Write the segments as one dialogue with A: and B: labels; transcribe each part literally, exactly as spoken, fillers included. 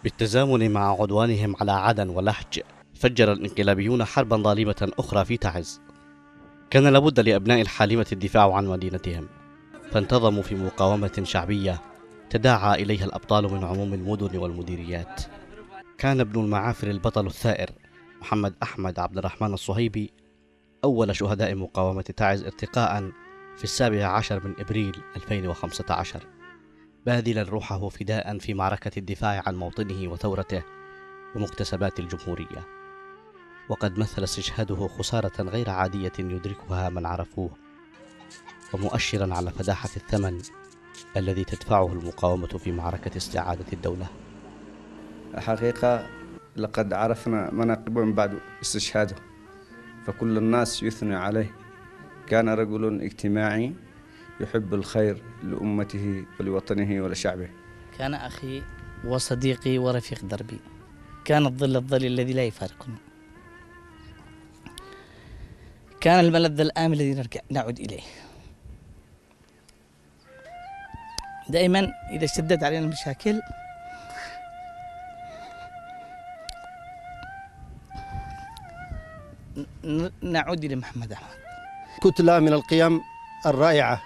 A: بالتزامن مع عدوانهم على عدن ولحج، فجر الانقلابيون حربا ظالمة أخرى في تعز. كان لابد لأبناء الحالمة الدفاع عن مدينتهم، فانتظموا في مقاومة شعبية تداعى إليها الأبطال من عموم المدن والمديريات. كان ابن المعافر البطل الثائر محمد أحمد عبد الرحمن الصهيبي أول شهداء مقاومة تعز ارتقاء في السابع عشر من إبريل ألفين وخمسة عشر، باذلا روحه فداء في معركة الدفاع عن موطنه وثورته ومكتسبات الجمهورية. وقد مثل استشهاده خسارة غير عادية يدركها من عرفوه، ومؤشرا على فداحة الثمن الذي تدفعه المقاومة في معركة استعادة الدولة.
B: الحقيقة لقد عرفنا مناقبه من بعد استشهاده، فكل الناس يثني عليه. كان رجل اجتماعي يحب الخير لأمته ولوطنه ولشعبه.
C: كان أخي وصديقي ورفيق دربي، كان الظل الظل الذي لا يفارقني، كان الملذ الآمن الذي نرجع نعود إليه. دائما إذا اشتدت علينا المشاكل نعود إلى محمد أحمد.
D: كتلة من القيم الرائعة،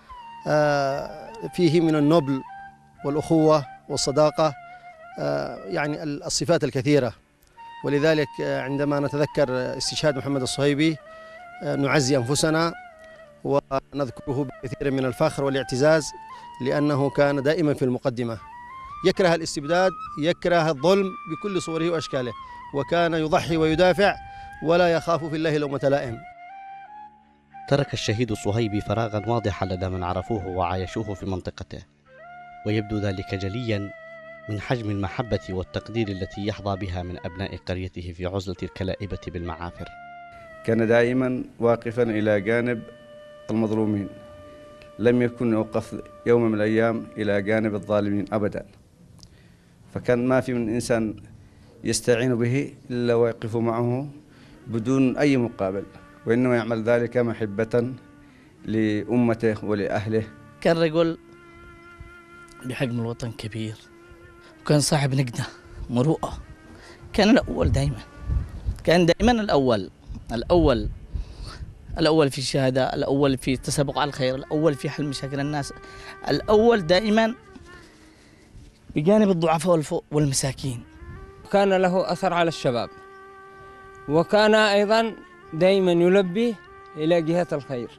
D: فيه من النبل والأخوة والصداقة، يعني الصفات الكثيرة. ولذلك عندما نتذكر استشهاد محمد الصهيبي نعزي أنفسنا ونذكره بكثير من الفخر والاعتزاز، لأنه كان دائما في المقدمة، يكره الاستبداد، يكره الظلم بكل صوره وأشكاله، وكان يضحي ويدافع ولا يخاف في الله لومة لائم.
A: ترك الشهيد الصهيبي فراغا واضحا لدى من عرفوه وعايشوه في منطقته، ويبدو ذلك جليا من حجم المحبة والتقدير التي يحظى بها من أبناء قريته في عزلة الكلائبة بالمعافر.
B: كان دائما واقفا إلى جانب المظلومين، لم يكن يوقف يوم من الأيام إلى جانب الظالمين أبدا. فكان ما في من إنسان يستعين به إلا ويقف معه بدون أي مقابل، وإنما يعمل ذلك محبة لأمته ولأهله.
C: كان رجل بحجم الوطن كبير، وكان صاحب نقدة مروءة، كان الأول دائما، كان دائما الأول الأول الأول في الشهادة، الأول في التسابق على الخير، الأول في حل مشاكل الناس، الأول دائما بجانب الضعفاء والمساكين.
E: كان له أثر على الشباب، وكان أيضا دائما يلبي إلى جهة الخير.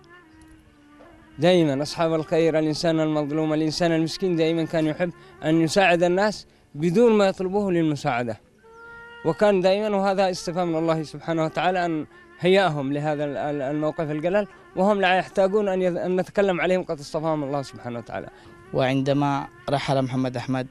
E: دائما أصحاب الخير، الإنسان المظلوم، الإنسان المسكين، دائما كان يحب أن يساعد الناس بدون ما يطلبوه للمساعدة. وكان دائما، وهذا استفاء من الله سبحانه وتعالى، أن هيأهم لهذا الموقف الجلل، وهم لا يحتاجون أن نتكلم عليهم، قد اصطفاهم الله سبحانه وتعالى.
C: وعندما رحل محمد أحمد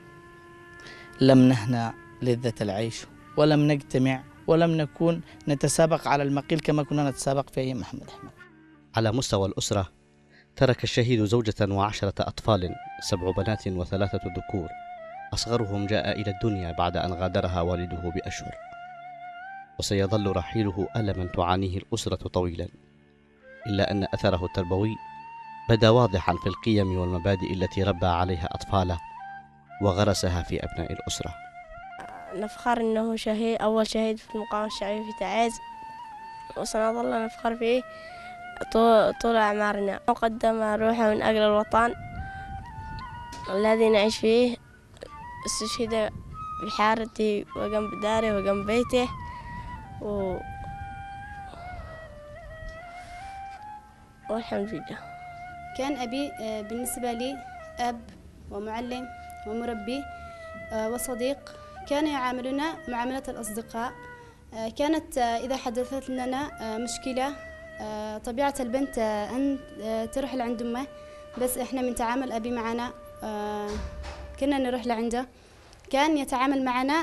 C: لم نهنأ لذة العيش، ولم نجتمع، ولم نكون نتسابق على المقيل كما كنا نتسابق في أيام محمد أحمد.
A: على مستوى الأسرة، ترك الشهيد زوجة وعشرة أطفال، سبع بنات وثلاثة ذكور، أصغرهم جاء إلى الدنيا بعد أن غادرها والده بأشهر. وسيظل رحيله ألما تعانيه الأسرة طويلا، إلا أن أثره التربوي بدا واضحا في القيم والمبادئ التي ربى عليها أطفاله وغرسها في أبناء الأسرة.
F: نفخر أنه شهيد، أول شهيد في المقاومة الشعبية في تعز، وسنظل نفخر فيه طول أعمارنا. وقدم روحه من أجل الوطن الذي نعيش فيه، استشهد بحارته وجنب داره وجنب بيته. و... والحمد لله.
G: كان أبي بالنسبة لي أب ومعلم ومربي وصديق، كان يعاملنا معاملة الأصدقاء. كانت إذا حدثت لنا مشكلة، طبيعة البنت أن تروح لعند أمه، بس إحنا من تعامل أبي معنا كنا نروح لعنده. كان يتعامل معنا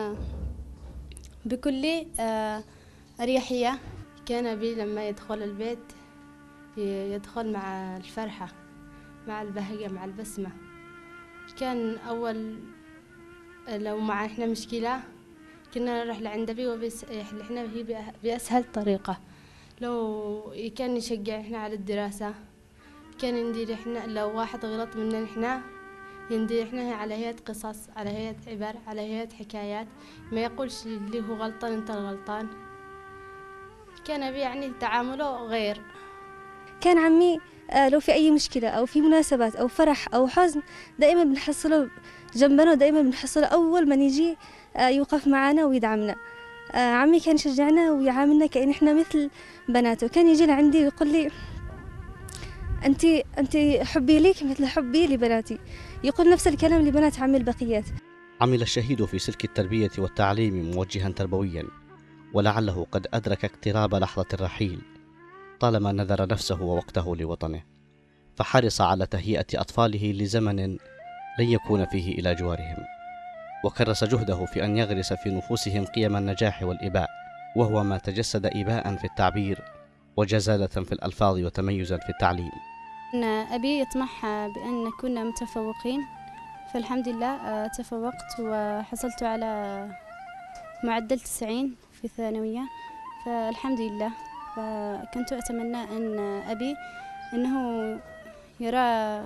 G: بكل أريحية.
H: كان أبي لما يدخل البيت يدخل مع الفرحة، مع البهجة، مع البسمة. كان أول لو مع إحنا مشكلة كنا نروح لعند أبي ويحل إحنا هي بأسهل طريقة. لو كان يشجع إحنا على الدراسة، كان ندير إحنا لو واحد غلط منا إحنا يندي إحنا على هيئة قصص، على هيئة عبر، على هيئة حكايات، ما يقولش اللي هو غلطان أنت الغلطان. كان أبي يعني تعامله غير.
I: كان عمي لو في أي مشكلة أو في مناسبات أو فرح أو حزن دائما بنحصله جنبنا، ودائما بنحصله أول ما نيجي يوقف معنا ويدعمنا. عمي كان يشجعنا ويعاملنا كأن إحنا مثل بناته. كان يجي لعندي ويقول لي أنت أنت حبي ليك مثل حبي لبناتي، يقول نفس الكلام لبنات عمي البقيات.
A: عمل الشهيد في سلك التربية والتعليم موجها تربويا، ولعله قد أدرك اقتراب لحظة الرحيل طالما نذر نفسه ووقته لوطنه، فحرص على تهيئة أطفاله لزمن لن يكون فيه إلى جوارهم، وكرس جهده في أن يغرس في نفوسهم قيم النجاح والإباء، وهو ما تجسد إباء في التعبير وجزالة في الألفاظ وتميزا في التعليم.
G: أنا أبي يطمح بأن نكون متفوقين، فالحمد لله تفوقت وحصلت على معدل تسعين في الثانوية، فالحمد لله. فكنت أتمنى أن أبي أنه يرى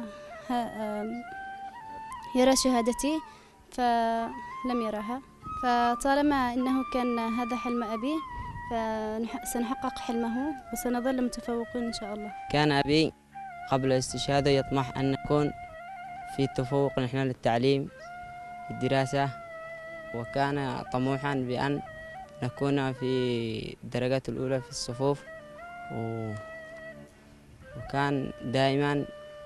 G: يرى شهادتي، فلم يراها. فطالما أنه كان هذا حلم أبي فسنحقق حلمه وسنظل متفوقين إن شاء الله.
J: كان أبي قبل استشهاده يطمح أن نكون في تفوق نحن للتعليم في الدراسة، وكان طموحا بأن نكون في الدرجات الأولى في الصفوف، و... وكان دائما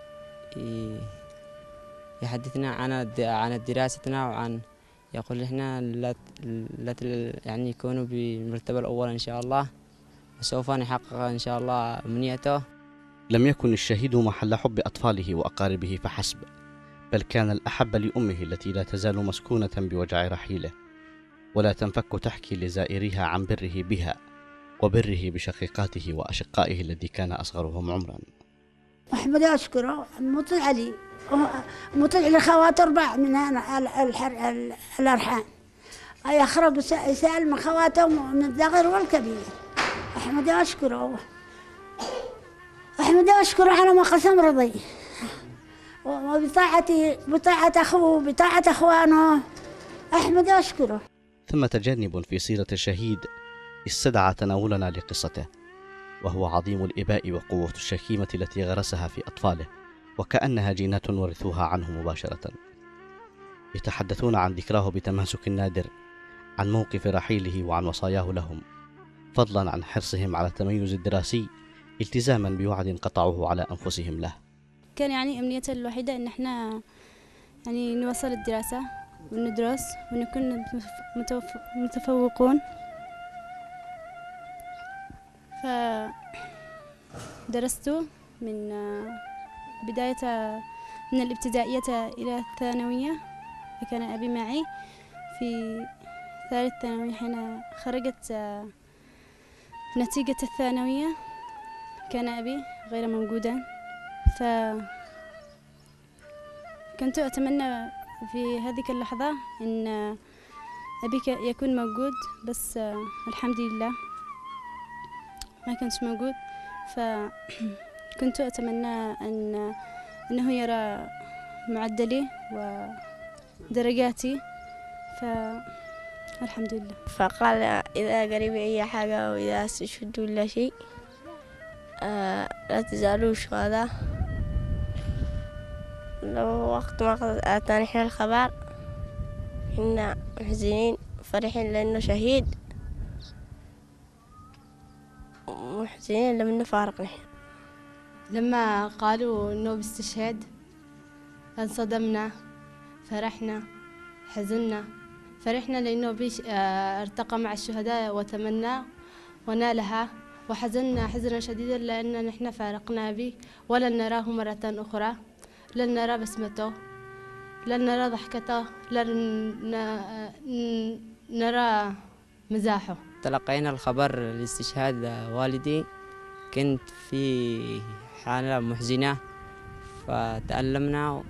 J: يحدثنا عن عن دراستنا، وعن يقول إحنا لا يعني يكونوا بالمرتبة الأولى إن شاء الله، وسوف نحقق إن شاء الله أمنيته.
A: لم يكن الشهيد محل حب أطفاله وأقاربه فحسب، بل كان الأحب لأمه التي لا تزال مسكونة بوجع رحيله، ولا تنفك تحكي لزائريها عن بره بها وبره بشقيقاته وأشقائه الذي كان أصغرهم عمرا.
K: أحمد أشكره مطلع لي مطلع لخوات أربع من الأرحام، يخرج يسأل من خواته من الصغير والكبير. أحمد أشكره أحمد أشكره على ما قسم رضي، وبطاعته بطاعة أخوه بطاعة أخوانه. أحمد أشكره.
A: ثمة جانب في سيرة الشهيد استدعى تناولنا لقصته، وهو عظيم الإباء وقوة الشكيمة التي غرسها في أطفاله، وكأنها جينات ورثوها عنه مباشرة. يتحدثون عن ذكراه بتماسك نادر، عن موقف رحيله وعن وصاياه لهم، فضلا عن حرصهم على التميز الدراسي التزاما بوعد قطعوه على أنفسهم له.
G: كان يعني أمنيته الوحيدة أن احنا يعني نوصل الدراسة وندرس ونكون متفوقون. فدرست من بداية من الابتدائية إلى الثانوية، فكان أبي معي في ثالث ثانوي. حين خرجت نتيجة الثانوية كان أبي غير موجودا، فكنت أتمنى في هذه اللحظة أن أبي يكون موجود، بس الحمد لله ما كانش موجود. فكنت أتمنى أن أنه يرى معدلي ودرجاتي، فالحمد لله.
F: فقال إذا قريب أي حاجة وإذا استشهدوا ولا شيء آه لا تزالوا شهداء. لو وقت ما أتاني حين الخبر إحنا محزنين فرحين لأنه شهيد، محزنين لم نفارق نحن.
H: لما قالوا إنه باستشهاد انصدمنا، فرحنا، حزنا. فرحنا لأنه بيش ارتقى مع الشهداء وتمنى ونالها، وحزننا حزنا شديدا لأن نحن فارقنا به ولن نراه مرة أخرى، لن نرى بسمته، لن نرى ضحكته، لن نرى مزاحه.
J: تلقينا الخبر لاستشهاد والدي، كنت في حالة محزنة فتألمنا، و...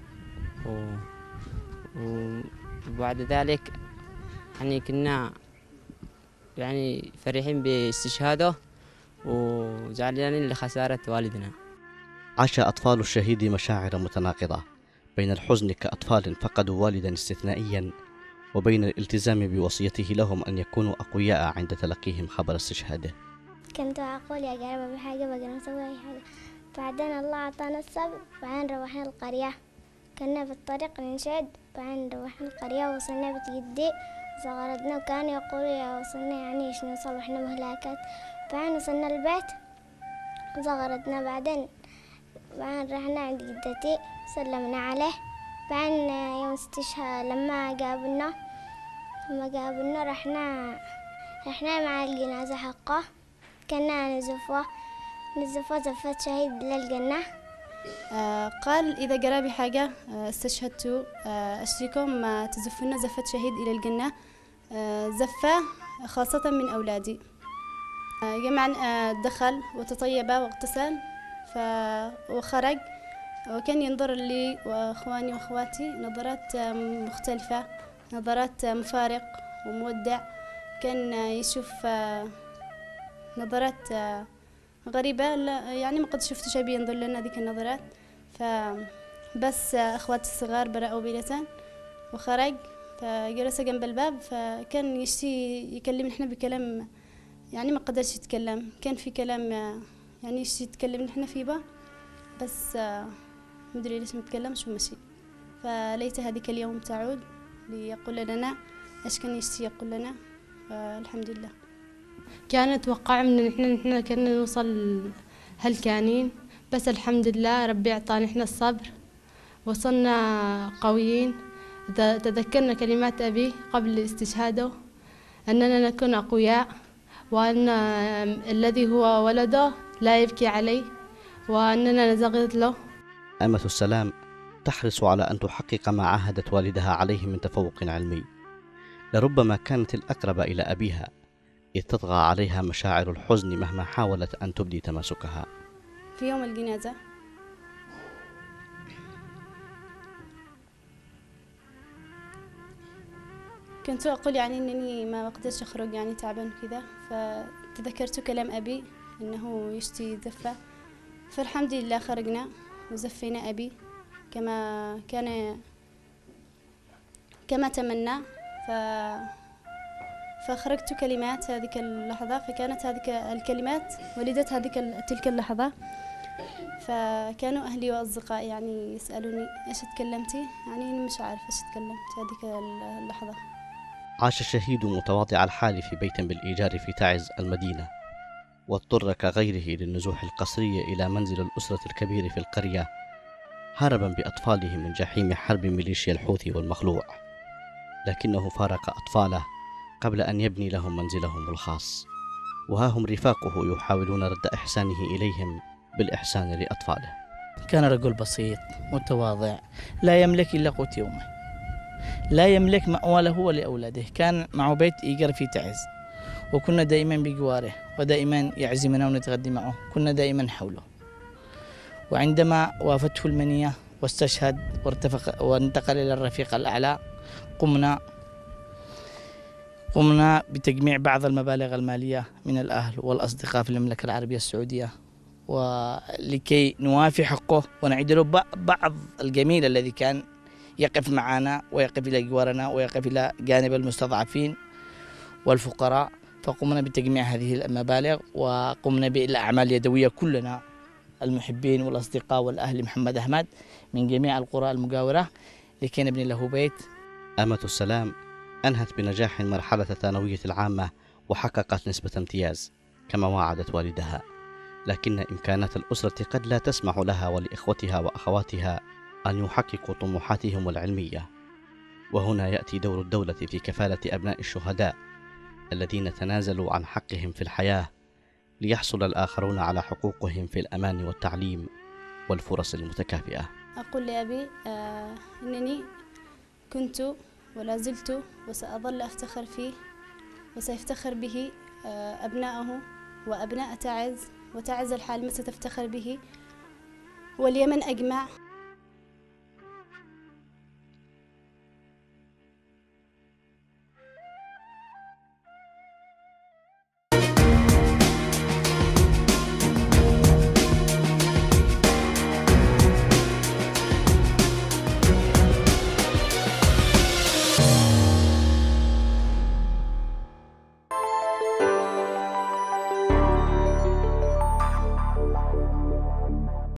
J: وبعد ذلك يعني كنا يعني فرحين باستشهاده وزعلانين لخسارة والدنا.
A: عاش أطفال الشهيد مشاعر متناقضة بين الحزن كأطفال فقدوا والدا استثنائيا وبين الالتزام بوصيته لهم أن يكونوا أقوياء عند تلقيهم خبر استشهاده.
L: كنت أقول يا جربة بحاجة بقدر نسوي أي حاجة، بعدين الله أعطانا الصبر، بعدين روحنا القرية، كنا في الطريق ننشد، بعدين روحنا القرية ووصلنا بيت جدي صغرتنا، وكانوا يقولوا يا وصلنا يعني إيش نوصل وإحنا مهلاكات، بعدين وصلنا البيت صغرتنا، بعدين بعدين رحنا عند جدتي سلمنا عليه، بعدين يوم استشهاد لما قابلنا لما قابلنا رحنا رحنا مع الجنازة حقه، كنا نزفه نزفه زفة شهيد للجنة.
G: آه قال إذا جرى بحاجة آه استشهدت آه أشتركم آه تزفون زفة شهيد إلى الجنة، آه زفة خاصة من أولادي. آه جمعا آه دخل وتطيب واغتسل وخرج، وكان ينظر لي وأخواني وأخواتي نظرات آه مختلفة، نظرات آه مفارق ومودع، كان آه يشوف آه نظرات آه غريبة، لا يعني ما قد شفت شيء بينظر لنا ذيك النظرات. فبس أخواتي الصغار برأوا بلسان وخرج، فجلس جنب الباب، فكان يشتي يكلم نحن بكلام يعني ما قدرش يتكلم، كان في كلام يعني يشتي يتكلم نحن فيه بقى، بس مدري ليش ما تكلمش ومشي. فليت هذيك اليوم تعود ليقول لنا ايش كان يشتي يقول لنا. الحمد لله.
H: كان اتوقع من نحن نحن كنا نوصل هلكانين، بس الحمد لله ربي اعطانا نحن الصبر، وصلنا قويين. تذكرنا كلمات أبي قبل استشهاده أننا نكون أقوياء، وأن الذي هو ولده لا يبكي عليه، وأننا نزغط له.
A: أمة السلام تحرص على أن تحقق ما عاهدت والدها عليه من تفوق علمي، لربما كانت الأقرب إلى أبيها، إذ تطغى عليها مشاعر الحزن مهما حاولت أن تبدي تماسكها.
G: في يوم الجنازة كنت أقول يعني أنني ما أقدرش أخرج، يعني تعبان كذا، فتذكرت كلام أبي أنه يشتي زفة، فالحمد لله خرجنا وزفينا أبي كما كان كما تمنى. ف فخرجت كلمات هذيك اللحظة، فكانت هذيك الكلمات ولدت هذيك تلك اللحظة. فكانوا أهلي وأصدقائي يعني يسألوني إيش تكلمتي، يعني مش عارفة إيش تكلمت هذيك اللحظة.
A: عاش الشهيد متواضع الحال في بيت بالإيجار في تعز المدينة، واضطر كغيره للنزوح القسري إلى منزل الأسرة الكبير في القرية، هربا بأطفاله من جحيم حرب ميليشيا الحوثي والمخلوع، لكنه فارق أطفاله قبل أن يبني لهم منزلهم الخاص، وها هم رفاقه يحاولون رد إحسانه إليهم بالإحسان لأطفاله.
C: كان رجل بسيط متواضع، لا يملك إلا قوت يومه، لا يملك مأوى له ولأولاده، كان معه بيت إيجار في تعز، وكنا دائما بجواره، ودائما يعزمنا ونتغدى معه، كنا دائما حوله. وعندما وافته المنية واستشهد وارتفق وانتقل إلى الرفيق الأعلى، قمنا قمنا بتجميع بعض المبالغ المالية من الأهل والأصدقاء في المملكة العربية السعودية، ولكي نوافي حقه ونعيد له بعض الجميل الذي كان يقف معنا ويقف إلى جوارنا ويقف إلى جانب المستضعفين والفقراء. فقمنا بتجميع هذه المبالغ، وقمنا بالأعمال اليدوية كلنا، المحبين والأصدقاء والأهل محمد أحمد من جميع القرى المجاورة، لكي نبني له بيت.
A: أمة السلام أنهت بنجاح مرحلة الثانوية العامة وحققت نسبة امتياز كما وعدت والدها، لكن إمكانات الأسرة قد لا تسمح لها ولإخوتها وأخواتها أن يحققوا طموحاتهم العلمية، وهنا يأتي دور الدولة في كفالة أبناء الشهداء الذين تنازلوا عن حقهم في الحياة ليحصل الآخرون على حقوقهم في الأمان والتعليم والفرص المتكافئة.
G: أقول لأبي آه إنني كنت ولا زلت وسأظل أفتخر فيه، وسيفتخر به آه أبناءه وأبناء تعز، وتعز الحالمة ستفتخر به، واليمن أجمع.